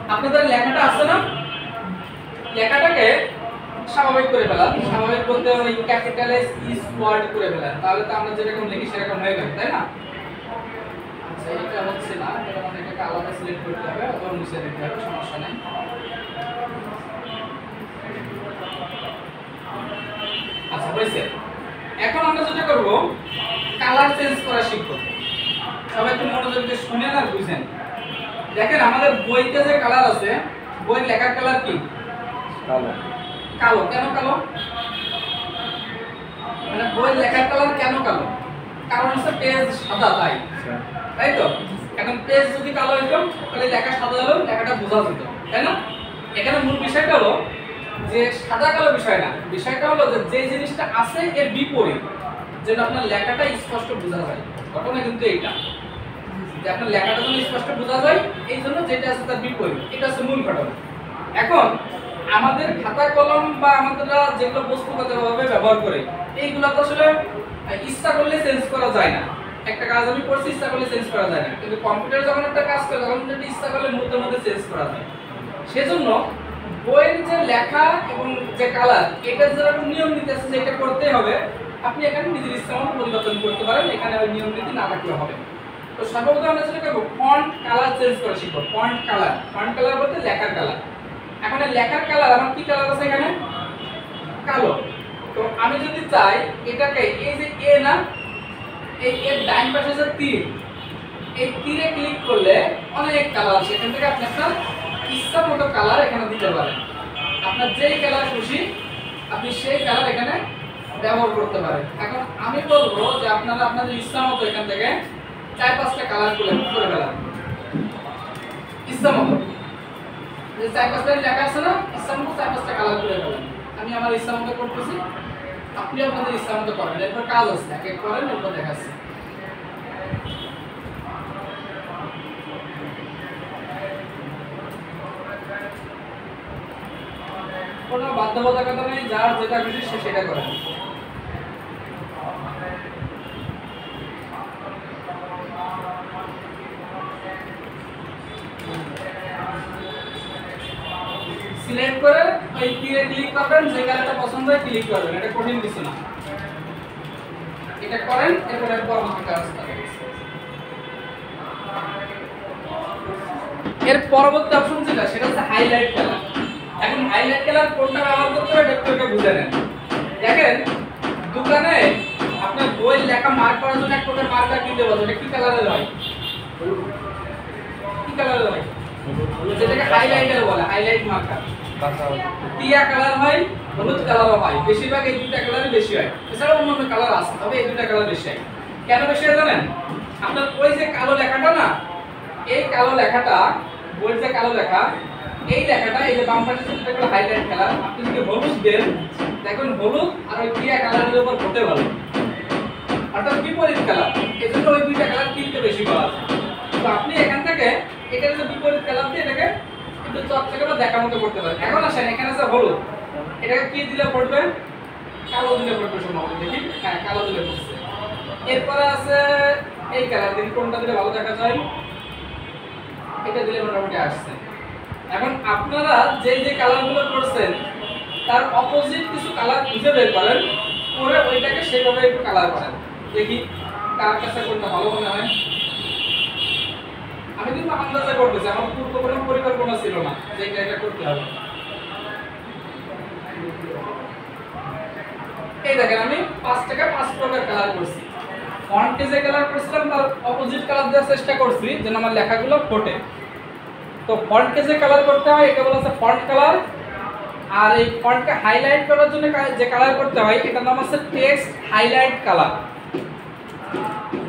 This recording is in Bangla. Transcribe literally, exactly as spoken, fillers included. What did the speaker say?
আপনাদের লেখাটা আছে না, লেখাটাকে স্বাভাবিক করে ফেলান। স্বাভাবিক বলতে ওই ক্যাপিটাল এস স্কোয়ার্ড করে ফেলান, তাহলে তো আমরা যেরকম লিখি সেরকম হয়ে গেল, তাই না? আচ্ছা এটা হচ্ছে না, এটা আমাদেরকে আলাদা সিলেক্ট করতে হবে অথবা মুছে দিতে হবে, সমস্যা নেই। আচ্ছা হয়েছে। এখন আমরা যেটা করব কালার চেঞ্জ করা শিখব। সবাই একটু মনোযোগ দিয়ে শুনেন আর বুঝেন। দেখেন আমাদের বইতে যে কালার আছে, বই লেখার কালার কি? কালো। কালো। কেন কালো? মানে বই লেখার কালার কেন কালো? কারণ হচ্ছে পেজ সাদা, তাই তাই তো। এখন পেজ যদি কালো হতো তাহলে লেখা সাদা হলেও লেখাটা বোঝা যেত, তাই না? এখানে মূল বিষয়টা হলো যে সাদা কালো বিষয় না, বিষয়টা হলো যে যে জিনিসটা আছে এর বিপরীত, যেন আপনার লেখাটা স্পষ্ট বোঝা যায়। ঘটনা কিন্তু এইটা যে আপনার লেখাটা যেন স্পষ্ট বোঝা যায়, এই জন্য যেটা আছে তার বিপরীত, এটা হচ্ছে মূল ঘটনা। এখন আমাদের খাতা কলম বা আমাদেররা যেগুলো বস্তুগতভাবে ব্যবহার করে এইগুলো তো আসলে ইচ্ছা করলে চেঞ্জ করা যায় না। একটা কাজ আমি করছি, ইচ্ছা করলে চেঞ্জ করা যায় না, কিন্তু কম্পিউটার যখন একটা কাজ করে তখন কিন্তু ইচ্ছা করলে মুহূর্তের মধ্যে চেঞ্জ করা যায়। সেজন্য বইয়ের যে লেখা এবং যে কালার, এটা যেরকম নিয়ম নীতি আছে যেটা করতে হবে, আপনি এখানে নিজের ইচ্ছা মতো পরিবর্তন করতে পারেন, এখানে ওই নিয়ম নীতি না থাকলে হবে। তো সর্বপ্রথম আমরা যেটা করব ফন্ট কালার চেঞ্জ করা শিখব। ফন্ট কালার, ফন্ট কালার বলতে লেখার কালার। এখন লেখার কালার আমার কি কালার আছে এখানে? কালো। তো আমি যদি চাই এটাকে এই যে এ না, এই এর ডান পাশে যে তীর, এই তীরে ক্লিক করলে অনেক কালার আসে, এখান থেকে আপনি আপনার ইচ্ছা মতো কালার এখানে দিতে পারেন। আপনার যেই কালার খুশি আপনি সেই কালার এখানে ব্যবহার করতে পারেন। এখন আমি বলবো যে আপনারা আপনাদের ইচ্ছা মতো এখান থেকে চার পাঁচটা কালার করে করে ফেলান, ইচ্ছা মতো। যে চার পাঁচটা লেখা আছে না, ইচ্ছা মতো চার পাঁচটা কালার করে ফেলান। আমি আমার ইচ্ছা মতো করতেছি, আপনি আপনাদের ইচ্ছা মতো করেন। এরপর কাজ আছে, এক এক করেন, এরপর দেখাচ্ছি। কোনো বাধ্যবাধকতা নেই, যার যেটা খুশি সে সেটা করে। সিলেক্ট করে ওই তীরে ক্লিক করবেন, যে কালারটা পছন্দ হয় ক্লিক করবেন, এটা কঠিন কিছু না। এটা করেন, এরপর পরবর্তী কাজ করেন। এর পরবর্তী অপশন যেটা সেটা হচ্ছে হাইলাইট কালার। এখন হাইলাইট কালার কোনটা ব্যবহার করতে হবে একটু একটু বুঝে নেন। দেখেন দোকানে আপনার বই লেখা মার্ক করার জন্য এক প্রকার মার্কার কিনতে পারবেন, এটা কি কালারের হয়? কি কালারের হয়? যেটাকে হাইলাইটার বলে, হাইলাইট মার্কার। টিয়া কালার হয়, হলুদ কালারও হয়, বেশিরভাগ এই দুইটা কালারই বেশি হয়। এছাড়াও অন্যান্য কালার আছে, তবে এই দুইটা কালার বেশি হয়। কেন বেশি হয় জানেন? আপনার ওই যে কালো লেখাটা না, এই কালো লেখাটা, বইয়ের যে কালো লেখা, এই লেখাটা এই যে বাম পাশে যেটা করে হাইলাইট কালার, আপনি যদি হলুদ দেন দেখুন হলুদ আর ওই টিয়া কালারের উপর হতে ভালো, অর্থাৎ বিপরীত কালার। এই জন্য ওই দুইটা কালার কিনতে বেশি পাওয়া যায়। তো আপনি এখান থেকে এটার যে বিপরীত কালার দিয়ে এটাকে একটু চকচকে বা দেখার মতো করতে পারেন। এখন আসেন এখানে আছে হলুদ, এটাকে কি দিলে পড়বে? কালো দিলে পড়বে সম্ভবত, দেখি। হ্যাঁ কালো দিলে পড়ছে। এরপরে আছে এই কালার, দেখি কোনটা দিলে ভালো দেখা যায়। এটা দিলে মোটামুটি আসছে। এখন আপনারা যে যে কালারগুলো করছেন তার অপোজিট কিছু কালার খুঁজে বের করেন, করে ওইটাকে সেভাবে একটু কালার করেন, দেখি কার কাছে কোনটা ভালো মনে হয়। আমি কিন্তু আন্দাজে করতেছি, আমার পূর্ব কোনো পরিকল্পনা ছিল না যে এটা এটা করতে হবে। এই দেখেন আমি পাঁচ টাকা পাঁচ প্রকার কালার করছি। ফন্টে যে কালার করছিলাম তার অপোজিট কালার দেওয়ার চেষ্টা করছি যেন আমার লেখাগুলো ফোটে। তো ফন্টকে যে কালার করতে হয় এটা বলা হচ্ছে ফন্ট কালার, আর এই ফন্টকে হাইলাইট করার জন্য যে কালার করতে হয় এটার নাম হচ্ছে টেক্সট হাইলাইট কালার।